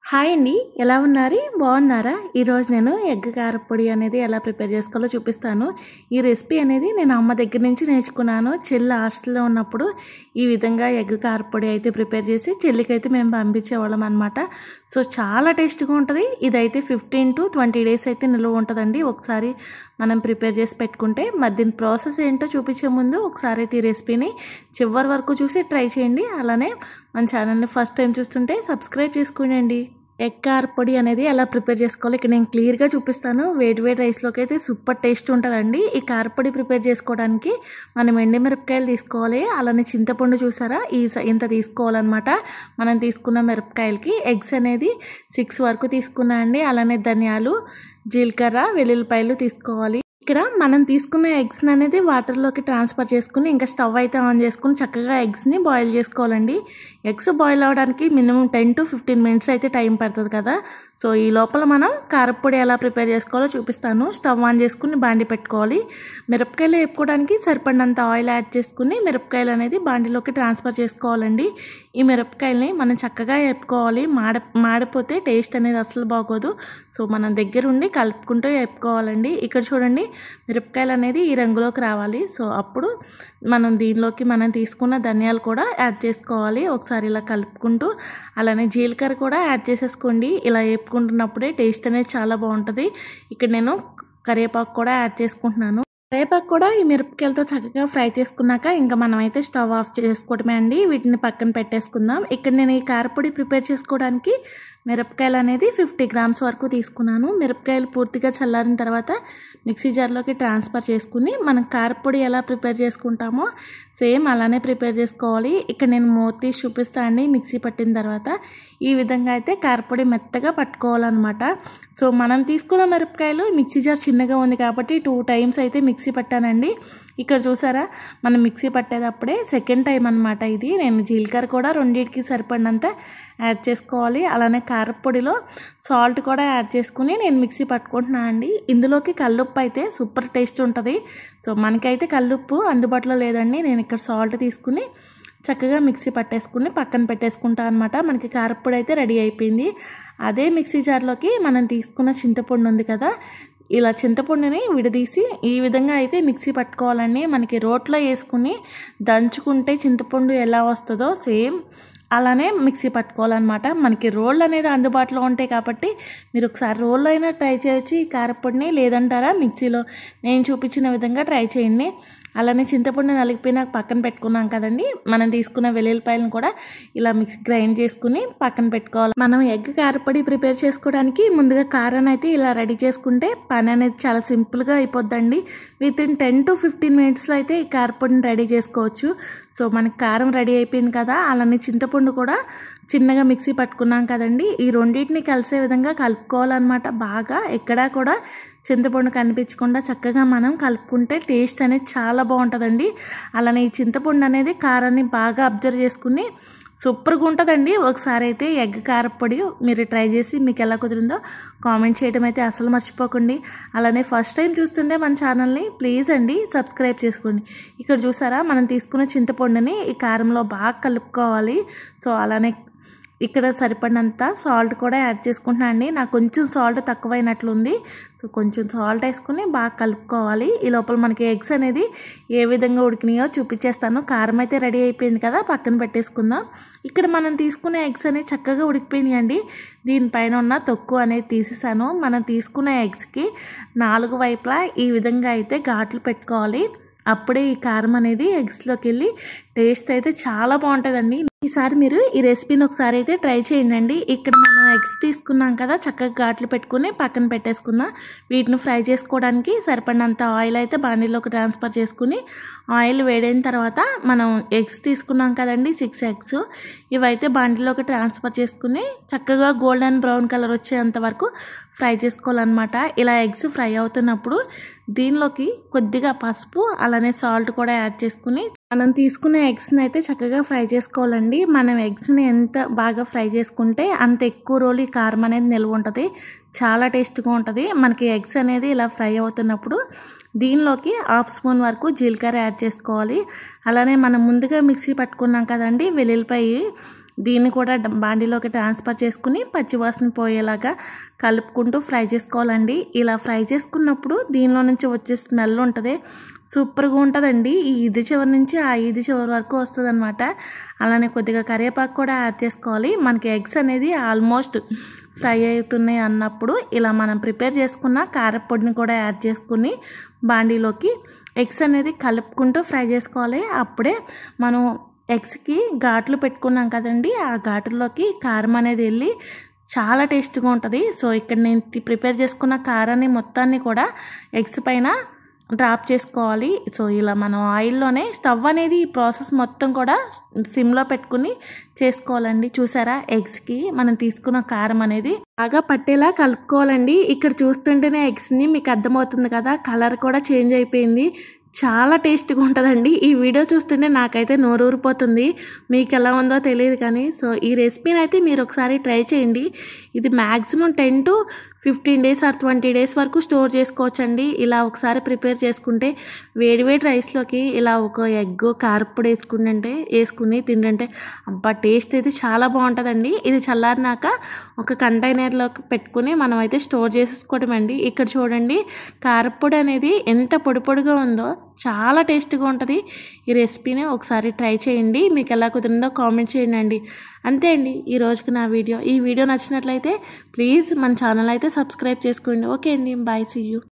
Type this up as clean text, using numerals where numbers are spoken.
Hi అండి, ఎలా ఉన్నారు? బాగున్నారా? ఈరోజు నేను ఎగ్ కారపొడి అనేది ఎలా ప్రిపేర్ చేసుకోవాలో చూపిస్తాను. ఈ రెసిపీ అనేది నేను అమ్మ దగ్గర నుంచి నేర్చుకున్నాను. చెల్లి హాస్టల్లో ఉన్నప్పుడు ఈ విధంగా ఎగ్ కారపొడి అయితే ప్రిపేర్ చేసి చెల్లికైతే మేము పంపించేవాళ్ళం అనమాట. సో చాలా టేస్ట్గా ఉంటుంది. ఇదైతే 15 to 20 days అయితే నిల్వ ఉంటుందండి ఒకసారి మనం ప్రిపేర్ చేసి పెట్టుకుంటే. మరి దీని ప్రాసెస్ ఏంటో చూపించే ముందు ఒకసారి అయితే ఈ రెసిపీని చివరి వరకు చూసి ట్రై చేయండి. అలానే మన ఛానల్ని ఫస్ట్ టైం చూస్తుంటే సబ్స్క్రైబ్ చేసుకోండి. ఎగ్ కారపొడి అనేది ఎలా ప్రిపేర్ చేసుకోవాలి ఇక్కడ నేను క్లియర్గా చూపిస్తాను. వేడి వేడి రైస్లోకి అయితే సూపర్ టేస్ట్ ఉంటుందండి. ఈ కారపొడి ప్రిపేర్ చేసుకోవడానికి మనం ఎండుమిరపకాయలు తీసుకోవాలి. అలానే చింతపండు చూసారా ఇంత తీసుకోవాలన్నమాట. మనం తీసుకున్న మిరపకాయలకి ఎగ్స్ అనేది 6 వరకు తీసుకున్నా అండి. అలానే ధనియాలు, జీలకర్ర, వెల్లుల్లిపాయలు తీసుకోవాలి. ఇక్కడ మనం తీసుకున్న ఎగ్స్ అనేది వాటర్లోకి ట్రాన్స్ఫర్ చేసుకుని ఇంకా స్టవ్ అయితే ఆన్ చేసుకుని చక్కగా ఎగ్స్ని బాయిల్ చేసుకోవాలండి. ఎగ్స్ బాయిల్ అవ్వడానికి మినిమం 10 to 15 minutes అయితే టైం పడుతుంది కదా. సో ఈ లోపల మనం కారపొడి ఎలా ప్రిపేర్ చేసుకోవాలో చూపిస్తాను. స్టవ్ ఆన్ చేసుకుని బాండి పెట్టుకోవాలి. మిరపకాయలు వేపుకోవడానికి సరిపడినంత ఆయిల్ యాడ్ చేసుకుని మిరపకాయలు అనేది బాండిలోకి ట్రాన్స్ఫర్ చేసుకోవాలండి. ఈ మిరపకాయలని మనం చక్కగా వేపుకోవాలి. మాడిపోతే టేస్ట్ అనేది అసలు బాగోదు. సో మనం దగ్గరుండి కలుపుకుంటూ వేపుకోవాలండి. ఇక్కడ చూడండి, మిరపకాయలు అనేది ఈ రంగులోకి రావాలి. సో అప్పుడు మనం దీనిలోకి మనం తీసుకున్న ధనియాలు కూడా యాడ్ చేసుకోవాలి. ఒకసారి ఇలా కలుపుకుంటూ అలానే జీలకర్ర కూడా యాడ్ చేసేసుకోండి. ఇలా వేపుకుంటున్నప్పుడే టేస్ట్ అనేది చాలా బాగుంటుంది. ఇక్కడ నేను కరివేపాకు కూడా యాడ్ చేసుకుంటున్నాను. కరివేపాకు కూడా ఈ మిరపకాయలతో చక్కగా ఫ్రై చేసుకున్నాక ఇంకా మనం అయితే స్టవ్ ఆఫ్ చేసుకోవడమే అండి. వీటిని పక్కన పెట్టేసుకుందాం. ఇక్కడ నేను ఈ కారపొడి ప్రిపేర్ చేసుకోవడానికి మిరపకాయలు అనేది 50 grams వరకు తీసుకున్నాను. మిరపకాయలు పూర్తిగా చల్లారిన తర్వాత మిక్సీ జార్లోకి ట్రాన్స్ఫర్ చేసుకుని మనం కారపొడి ఎలా ప్రిపేర్ చేసుకుంటామో సేమ్ అలానే ప్రిపేర్ చేసుకోవాలి. ఇక్కడ నేను మూత తీసి చూపిస్తా అండి. మిక్సీ పట్టిన తర్వాత ఈ విధంగా అయితే కారపొడి మెత్తగా పట్టుకోవాలన్నమాట. సో మనం తీసుకున్న మిరపకాయలు మిక్సీ జార్ చిన్నగా ఉంది కాబట్టి 2 times అయితే మిక్సీ పట్టానండి. ఇక్కడ చూసారా, మనం మిక్సీ పట్టేటప్పుడే సెకండ్ టైం అనమాట ఇది. నేను జీలకర్ర కూడా రెండింటికి సరిపడినంత యాడ్ చేసుకోవాలి. అలానే కారపొడిలో సాల్ట్ కూడా యాడ్ చేసుకుని నేను మిక్సీ పట్టుకుంటున్నాను అండి. ఇందులోకి కల్లుప్పు అయితే సూపర్ టేస్ట్ ఉంటుంది. సో మనకైతే కల్లుప్పు అందుబాటులో లేదండి. నేను ఇక్కడ సాల్ట్ తీసుకుని చక్కగా మిక్సీ పట్టేసుకుని పక్కన పెట్టేసుకుంటాను అనమాట. మనకి కారపొడి అయితే రెడీ అయిపోయింది. అదే మిక్సీ జార్లోకి మనం తీసుకున్న చింతపండు ఉంది కదా, ఇలా చింతపండుని విడదీసి ఈ విధంగా అయితే మిక్సీ పట్టుకోవాలండి. మనకి రోట్లో వేసుకుని దంచుకుంటే చింతపండు ఎలా వస్తుందో సేమ్ అలానే మిక్సీ పట్టుకోవాలన్నమాట. మనకి రోళ్ళు అనేది అందుబాటులో ఉంటాయి కాబట్టి మీరు ఒకసారి రోల్లో అయినా ట్రై చేయొచ్చు ఈ కారపొడిని. లేదంటారా మిక్సీలో నేను చూపించిన విధంగా ట్రై చేయండి. అలానే చింతపండు నలిగిపోయినాక పక్కన పెట్టుకున్నాం కదండి. మనం తీసుకున్న వెల్లుల్లిపాయలను కూడా ఇలా గ్రైండ్ చేసుకుని పక్కన పెట్టుకోవాలి. మనం ఎగ్ కారపొడి ప్రిపేర్ చేసుకోవడానికి ముందుగా కారాన్ని అయితే ఇలా రెడీ చేసుకుంటే పని అనేది చాలా సింపుల్గా అయిపోద్దండి. వితిన్ 10 to 15 minutesలో అయితే ఈ కారపొడిని రెడీ చేసుకోవచ్చు. సో మనకి కారం రెడీ అయిపోయింది కదా. అలానే చింతపండు కూడా చిన్నగా మిక్సీ పట్టుకున్నాం కదండి. ఈ రెండింటిని కలిసే విధంగా కలుపుకోవాలన్నమాట. బాగా ఎక్కడా కూడా చింతపండు కనిపించకుండా చక్కగా మనం కలుపుకుంటే టేస్ట్ అనేది చాలా బాగుంటుందండి. అలానే ఈ చింతపండు అనేది కారాన్ని బాగా అబ్జర్వ్ చేసుకుని సూపర్గా ఉంటుందండి. ఒకసారి అయితే ఎగ్ కారపొడి మీరు ట్రై చేసి మీకు ఎలా కుదిరిందో కామెంట్ చేయడం అయితే అసలు మర్చిపోకండి. అలానే ఫస్ట్ టైం చూస్తుంటే మన ఛానల్ని ప్లీజ్ అండి సబ్స్క్రైబ్ చేసుకోండి. ఇక్కడ చూసారా, మనం తీసుకున్న చింతపండుని ఈ కారంలో బాగా కలుపుకోవాలి. సో అలానే ఇక్కడ సరిపడినంత సాల్ట్ కూడా యాడ్ చేసుకుంటున్నాను అండి. నాకు కొంచెం సాల్ట్ తక్కువైనట్లుంది. సో కొంచెం సాల్ట్ వేసుకుని బాగా కలుపుకోవాలి. ఈ లోపల మనకి ఎగ్స్ అనేది ఏ విధంగా ఉడికినాయో చూపించేస్తాను. కారం అయితే రెడీ అయిపోయింది కదా, పక్కన పెట్టేసుకుందాం. ఇక్కడ మనం తీసుకున్న ఎగ్స్ అనేవి చక్కగా ఉడికిపోయినాయండి. దీనిపైన ఉన్న తొక్కు అనేది తీసేసాను. మనం తీసుకున్న ఎగ్స్కి 4 వైపులా ఈ విధంగా అయితే ఘాట్లు పెట్టుకోవాలి. అప్పుడే ఈ కారం అనేది ఎగ్స్లోకి వెళ్ళి టేస్ట్ అయితే చాలా బాగుంటుందండి. ఈసారి మీరు ఈ రెసిపీని ఒకసారి అయితే ట్రై చేయండి. ఇక్కడ మనం ఎగ్స్ తీసుకున్నాం కదా, చక్కగా ఘాట్లు పెట్టుకుని పక్కన పెట్టేసుకుందాం. వీటిని ఫ్రై చేసుకోవడానికి సరిపడినంత ఆయిల్ అయితే బాండీలోకి ట్రాన్స్ఫర్ చేసుకుని ఆయిల్ వేడైన తర్వాత మనం ఎగ్స్ తీసుకున్నాం కదండి, 6 eggs ఇవైతే బాండీలోకి ట్రాన్స్ఫర్ చేసుకుని చక్కగా గోల్డెన్ బ్రౌన్ కలర్ వచ్చేంత వరకు ఫ్రై చేసుకోవాలన్నమాట. ఇలా ఎగ్స్ ఫ్రై అవుతున్నప్పుడు దీనిలోకి కొద్దిగా పసుపు అలానే సాల్ట్ కూడా యాడ్ చేసుకుని మనం తీసుకున్న ఎగ్స్ని అయితే చక్కగా ఫ్రై చేసుకోవాలండి. మనం ఎగ్స్ని ఎంత బాగా ఫ్రై చేసుకుంటే అంత ఎక్కువ రోజులు ఈ కారం అనేది నిల్వ ఉంటుంది. చాలా టేస్ట్గా ఉంటుంది. మనకి ఎగ్స్ అనేది ఇలా ఫ్రై అవుతున్నప్పుడు దీనిలోకి 1/2 స్పూన్ వరకు జీలకర్ర యాడ్ చేసుకోవాలి. అలానే మనం ముందుగా మిక్సీ పట్టుకున్నాం కదండి వెల్లుల్లిపాయ, దీన్ని కూడా బాండీలోకి ట్రాన్స్ఫర్ చేసుకుని పచ్చివాసన పోయేలాగా కలుపుకుంటూ ఫ్రై చేసుకోవాలండి. ఇలా ఫ్రై చేసుకున్నప్పుడు దీనిలో నుంచి వచ్చే స్మెల్ ఉంటుంది, సూపర్గా ఉంటుందండి. ఈ ఇది చివరి నుంచి ఆ ఇది చివరి వరకు వస్తుంది అనమాట. అలానే కొద్దిగా కరివేపాకు కూడా యాడ్ చేసుకోవాలి. మనకి ఎగ్స్ అనేది ఆల్మోస్ట్ ఫ్రై అవుతున్నాయి అన్నప్పుడు ఇలా మనం ప్రిపేర్ చేసుకున్న కారపొడిని కూడా యాడ్ చేసుకుని బాండీలోకి ఎగ్స్ అనేది కలుపుకుంటూ ఫ్రై చేసుకోవాలి. అప్పుడే మనం ఎగ్స్కి ఘాట్లు పెట్టుకున్నాం కదండి, ఆ ఘాటుల్లోకి కారం అనేది వెళ్ళి చాలా టేస్ట్గా ఉంటుంది. సో ఇక్కడ నేను ప్రిపేర్ చేసుకున్న కారాన్ని మొత్తాన్ని కూడా ఎగ్స్ పైన డ్రాప్ చేసుకోవాలి. సో ఇలా మనం ఆయిల్లోనే స్టవ్ అనేది ఈ ప్రాసెస్ మొత్తం కూడా సిమ్లో పెట్టుకుని చేసుకోవాలండి. చూసారా, ఎగ్స్కి మనం తీసుకున్న కారం అనేది బాగా పట్టేలా కలుపుకోవాలండి. ఇక్కడ చూస్తుంటేనే ఎగ్స్ని మీకు అర్థమవుతుంది కదా, కలర్ కూడా చేంజ్ అయిపోయింది. చాలా టేస్ట్గా ఉంటుందండి. ఈ వీడియో చూస్తుంటే నాకైతే నోరూరిపోతుంది. మీకు ఎలా ఉందో తెలియదు కానీ సో ఈ రెసిపీని అయితే మీరు ఒకసారి ట్రై చేయండి. ఇది maximum 10 to 15 days or 20 days వరకు స్టోర్ చేసుకోవచ్చండి. ఇలా ఒకసారి ప్రిపేర్ చేసుకుంటే వేడివేడి రైస్లోకి ఇలా ఒక ఎగ్ కారప్పొడి వేసుకుని తింటుంటే అబ్బా టేస్ట్ అయితే చాలా బాగుంటుందండి. ఇది చల్లారినాక ఒక కంటైనర్లోకి పెట్టుకుని మనం అయితే స్టోర్ చేసేసుకోవడం అండి. ఇక్కడ చూడండి, కారప్పొడి అనేది ఎంత పొడి పొడిగా ఉందో చాలా టేస్ట్గా ఉంటుంది. ఈ రెసిపీని ఒకసారి ట్రై చేయండి. మీకు ఎలా కుదిరిందో కామెంట్ చేయండి. అంతే అండి ఈ రోజుకి నా వీడియో. ఈ వీడియో నచ్చినట్లయితే ప్లీజ్ మన ఛానల్ అయితే సబ్స్క్రైబ్ చేసుకోండి. ఓకే అండి, బాయ్, సీ యూ.